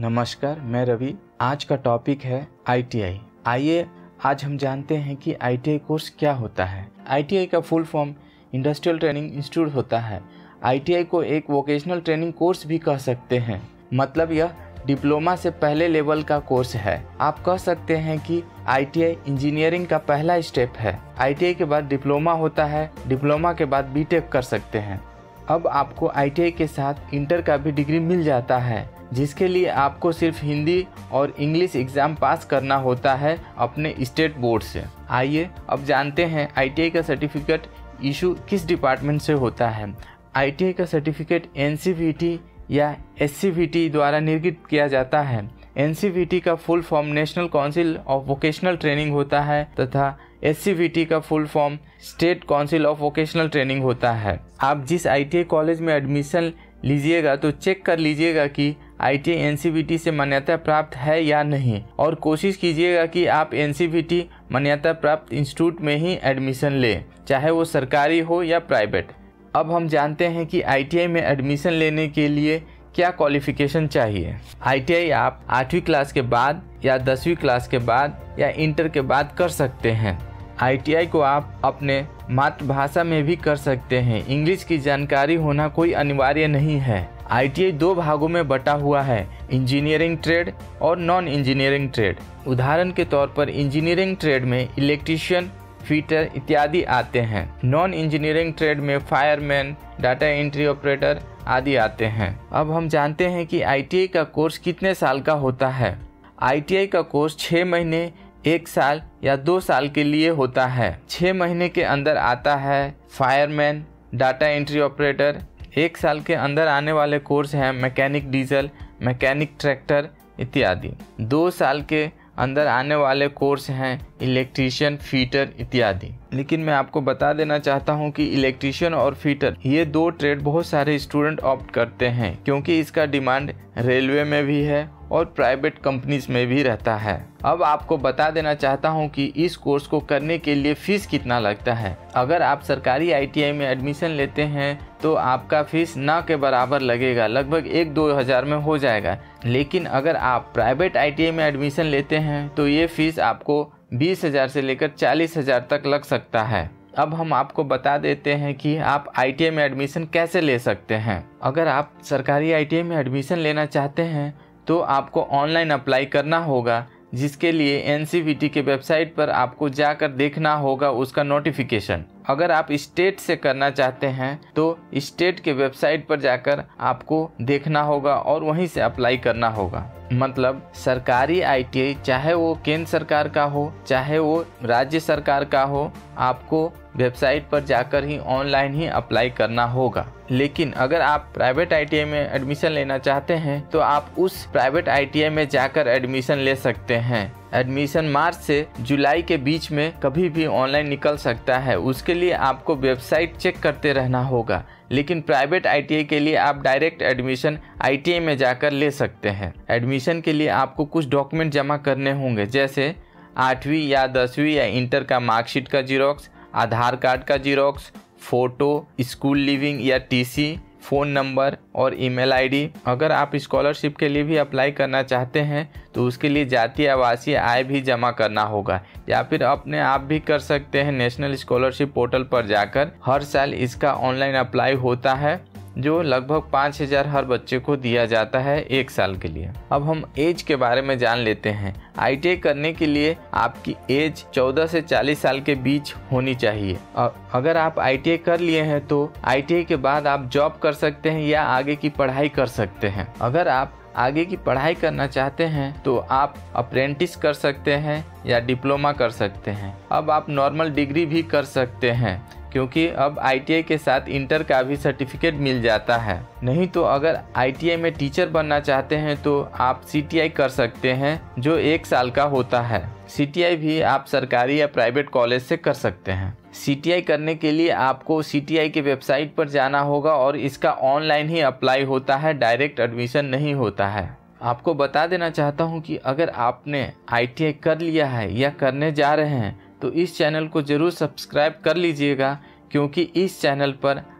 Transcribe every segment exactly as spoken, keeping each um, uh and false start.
नमस्कार, मैं रवि। आज का टॉपिक है आई टी आई। आइए आज हम जानते हैं कि आई टी आई कोर्स क्या होता है। आई टी आई का full form industrial training institute होता है। आई टी आई को एक वोकेशनल ट्रेनिंग कोर्स भी कह सकते हैं, मतलब यह डिप्लोमा से पहले लेवल का कोर्स है। आप कह सकते हैं कि आई टी आई इंजीनियरिंग का पहला स्टेप है। आई टी आई के बाद डिप्लोमा होता है, डिप्लोमा के बाद बी टेक कर सकते हैं। अब आपको आई टी आई के साथ इंटर का भी डिग्री मिल जाता है, जिसके लिए आपको सिर्फ हिंदी और इंग्लिश एग्ज़ाम पास करना होता है अपने स्टेट बोर्ड से। आइए अब जानते हैं आई टी आई का सर्टिफिकेट इशू किस डिपार्टमेंट से होता है। आई टी आई का certificate N C V T या एस सी वी टी द्वारा निर्गत किया जाता है। एन सी वी टी का full form national council of vocational training होता है तथा एस सी वी टी का full form state council of vocational training होता है। आप जिस आई टी आई कॉलेज में एडमिशन लीजिएगा तो चेक कर लीजिएगा कि I T I N C V T से मान्यता प्राप्त है या नहीं, और कोशिश कीजिएगा कि आप एन सी वी टी मान्यता प्राप्त इंस्टीट्यूट में ही एडमिशन लें, चाहे वो सरकारी हो या प्राइवेट। अब हम जानते हैं कि आई टी आई में एडमिशन लेने के लिए क्या क्वालिफिकेशन चाहिए। आई टी आई आप आठवीं क्लास के बाद या दसवीं क्लास के बाद या इंटर के बाद कर सकते हैं। आई टी आई को आप अपने मातृभाषा में भी कर सकते हैं। इंग्लिश की जानकारी होना कोई अनिवार्य नहीं है। आई टी आई दो भागों में बटा हुआ है, इंजीनियरिंग ट्रेड और नॉन इंजीनियरिंग ट्रेड। उदाहरण के तौर पर इंजीनियरिंग ट्रेड में इलेक्ट्रीशियन, फिटर इत्यादि आते हैं। नॉन इंजीनियरिंग ट्रेड में फायरमैन, डाटा एंट्री ऑपरेटर आदि आते हैं। अब हम जानते हैं कि आई टी आई का कोर्स कितने साल का होता है। आई टी आई का कोर्स छः महीने, एक साल या दो साल के लिए होता है। छः महीने के अंदर आता है फायरमैन, डाटा एंट्री ऑपरेटर। एक साल के अंदर आने वाले कोर्स हैं मैकेनिक डीजल, मैकेनिक ट्रैक्टर इत्यादि। दो साल के अंदर आने वाले कोर्स हैं इलेक्ट्रीशियन, फीटर इत्यादि। लेकिन मैं आपको बता देना चाहता हूं कि इलेक्ट्रीशियन और फीटर ये दो ट्रेड बहुत सारे स्टूडेंट ऑप्ट करते हैं, क्योंकि इसका डिमांड रेलवे में भी है और प्राइवेट कंपनीज में भी रहता है। अब आपको बता देना चाहता हूं कि इस कोर्स को करने के लिए फीस कितना लगता है। अगर आप सरकारी आई टी आई में एडमिशन लेते हैं तो आपका फीस ना के बराबर लगेगा, लगभग एक दो हज़ार में हो जाएगा। लेकिन अगर आप प्राइवेट आई टी आई में एडमिशन लेते हैं तो ये फीस आपको बीस हज़ार से लेकर चालीस हज़ार तक लग सकता है। अब हम आपको बता देते हैं कि आप आई टी आई में एडमिशन कैसे ले सकते हैं। अगर आप सरकारी आई टी आई में एडमिशन लेना चाहते हैं तो आपको ऑनलाइन अप्लाई करना होगा, जिसके लिए एन सी वी टी के वेबसाइट पर आपको जाकर देखना होगा उसका नोटिफिकेशन। अगर आप स्टेट से करना चाहते हैं तो स्टेट के वेबसाइट पर जाकर आपको देखना होगा और वहीं से अप्लाई करना होगा। मतलब सरकारी आई टी आई चाहे वो केंद्र सरकार का हो चाहे वो राज्य सरकार का हो, आपको वेबसाइट पर जाकर ही ऑनलाइन ही अप्लाई करना होगा। लेकिन अगर आप प्राइवेट आई टी आई में एडमिशन लेना चाहते हैं तो आप उस प्राइवेट आई टी आई में जाकर एडमिशन ले सकते हैं। एडमिशन मार्च से जुलाई के बीच में कभी भी ऑनलाइन निकल सकता है, उसके लिए आपको वेबसाइट चेक करते रहना होगा। लेकिन प्राइवेट आई टी आई के लिए आप direct admission I T I में जाकर ले सकते हैं। एडमिशन के लिए आपको कुछ डॉक्यूमेंट जमा करने होंगे, जैसे आठवीं या दसवीं या इंटर का मार्कशीट का जीरोक्स, आधार कार्ड का जीरोक्स, फ़ोटो, स्कूल लिविंग या टी सी, फ़ोन नंबर और ईमेल आईडी। अगर आप स्कॉलरशिप के लिए भी अप्लाई करना चाहते हैं तो उसके लिए जातीय आवासीय आय भी जमा करना होगा, या फिर अपने आप भी कर सकते हैं। नेशनल स्कॉलरशिप पोर्टल पर जाकर हर साल इसका ऑनलाइन अप्लाई होता है, जो लगभग पाँच हज़ार हर बच्चे को दिया जाता है एक साल के लिए। अब हम एज के बारे में जान लेते हैं। आई टी आई करने के लिए आपकी एज चौदह से चालीस साल के बीच होनी चाहिए। अगर आप आई टी आई कर लिए हैं तो आई टी आई के बाद आप जॉब कर सकते हैं या आगे की पढ़ाई कर सकते हैं। अगर आप आगे की पढ़ाई करना चाहते हैं तो आप अप्रेंटिस कर सकते हैं या डिप्लोमा कर सकते हैं। अब आप नॉर्मल डिग्री भी कर सकते हैं, क्योंकि अब आई टी आई के साथ इंटर का भी सर्टिफिकेट मिल जाता है। नहीं तो अगर आई टी आई में टीचर बनना चाहते हैं तो आप सी टी आई कर सकते हैं, जो एक साल का होता है। सी टी आई भी आप सरकारी या प्राइवेट कॉलेज से कर सकते हैं। सी टी आई करने के लिए आपको सी टी आई के वेबसाइट पर जाना होगा और इसका ऑनलाइन ही अप्लाई होता है, डायरेक्ट एडमिशन नहीं होता है। आपको बता देना चाहता हूँ कि अगर आपने आई टी आई कर लिया है या करने जा रहे हैं तो इस चैनल को ज़रूर सब्सक्राइब कर लीजिएगा, क्योंकि इस चैनल पर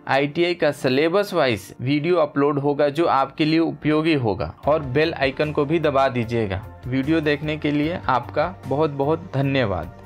आई टी आई का सिलेबस वाइज वीडियो अपलोड होगा जो आपके लिए उपयोगी होगा, और बेल आइकन को भी दबा दीजिएगा। वीडियो देखने के लिए आपका बहुत बहुत धन्यवाद।